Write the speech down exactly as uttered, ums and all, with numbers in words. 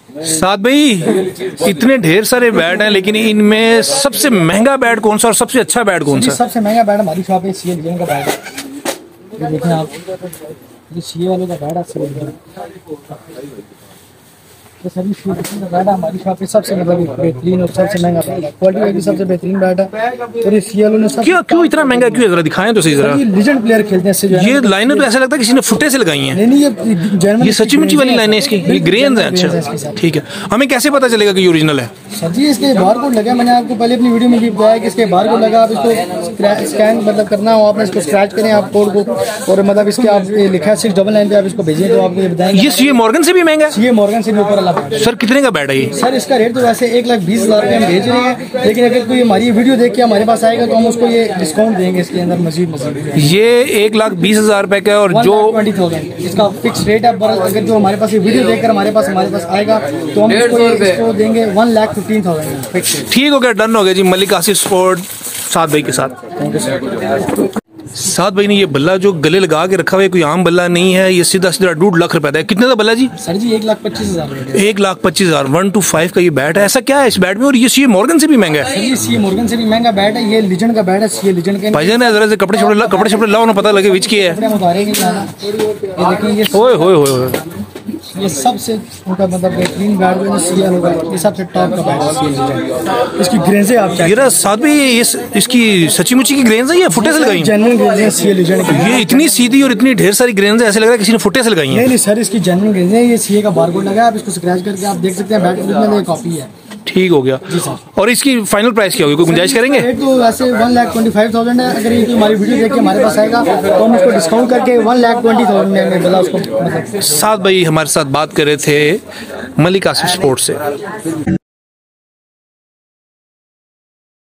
साद भाई, इतने ढेर सारे बैट हैं, लेकिन इनमें सबसे महंगा बैट कौन सा और सबसे अच्छा बैट कौन सा? सबसे महंगा बैट हमारी शॉप है सी एल का बैट है। ये देखें आप, ये सी वालों का बैट है। तो सभी सी का बैट हमारी शॉप पे सबसे मतलब बेहतरीन और सबसे महंगा बैट है। क्वालिटी की सबसे बेहतरीन बैट है। और ये सी वालों ने सब क्यों क्यों इतना महंगा क्यों है? जरा दिखाएं तो सही। जरा ये लीजेंड प्लेयर खेलते हैं इससे। ये लाइनें तो ऐसा लगता है किसी ने फुट्टे से लगाई हैं। नहीं नहीं, ये जनरल ये सच्ची मुच्ची वाली लाइनें इसकी, ये ग्रेन्स हैं। अच्छा ठीक है, हमें कैसे पता चलेगा कि ये ओरिजिनल है? सर जी इसके बार कोड लगा, मैंने आपको पहले अपनी वीडियो में भी बताया कि इसके बार कोड लगा। आप इसको स्कैन मतलब करना हो, आपने इसको स्क्रैच करें आप कोड को, और मतलब इसके आप लिखा है सिक्स डबल नाइन पे, आप इसको भेजें तो आपको ये बताएंगे। ये सी ए मॉर्गन से भी महंगा है? सी ए मॉर्गन से भी ऊपर वाला। सर कितने का बैट है ये? सर इसका रेट तो वैसे एक लाख बीस हजार रुपये हम भेज रहे हैं, लेकिन अगर कोई हमारी वीडियो देख के हमारे पास आएगा तो हम उसको ये डिस्काउंट देंगे इसके अंदर मजीद मजीद। ये एक लाख बीस हजार रुपए का, और जो ट्वेंटी थाउजेंड इसका फिक्स रेट है। अगर जो हमारे पास ये वीडियो देखकर हमारे पास हमारे पास आएगा तो हम इसको देंगे वन लाख फिफ्टीन थाउजेंड। ठीक हो गया, डन हो गया जी। मलिक आसिफ स्पोर्ट साद भाई के साथ। Thank you sir. साद भाई ने ये बल्ला जो गले लगा के रखा हुआ है, कोई आम बल्ला नहीं है, ये सीधा सीधा डेढ़ लाख रुपए का है। कितने का बल्ला जी? सर जी एक लाख पच्चीस हजार। एक लाख पच्चीस हजार वन टू फाइव का ये बैट है। ऐसा क्या है इस बैट में? और ये सी मॉर्गन से भी महंगा है? ये सी मॉर्गन से भी महंगा बैट है। ये लीजेंड का बैट है, सी लीजेंड के। भाईजान है जरा से कपड़े छपड़े कपड़े छपड़े लाओ ना, पता लगे विच की है। ये ओए होए होए, ये सबसे उनका मतलब बेहतरीन बैट जो सीएल होगा, ये सबसे टॉप का बैट है। इसकी ग्रेन्सें आप चेक ये साथ भी ये इसकी सच्ची मुच्ची की ग्रेन्स है या फुटे से लगाई? जेन्युइन ग्रेन्स है सीएल लीजेंड की। ये इतनी सीधी और इतनी ढेर सारी ग्रेन्स है, ऐसे लग रहा है किसी ने फुटे से लगाई है। नहीं नहीं सर, इसकी जेन्युइन ग्रेन्स है। ये सीए का बारकोड लगा है, आप इसको स्क्रैच करके आप देख सकते हैं बैट में, ये कॉपी है। ठीक हो गया जी सर। और इसकी फाइनल प्राइस क्या होगी? कोई गुंजाइश करेंगे? रेट तो वैसे one lakh twenty five thousand है। अगर ये हमारी वीडियो देख के हमारे पास आएगा तो हम उसको डिस्काउंट करके वन लाख ट्वेंटी थाउजेंड में बोला उसको। मतलब साद भाई हमारे साथ बात कर रहे थे मलिक आसिफ स्पोर्ट्स से।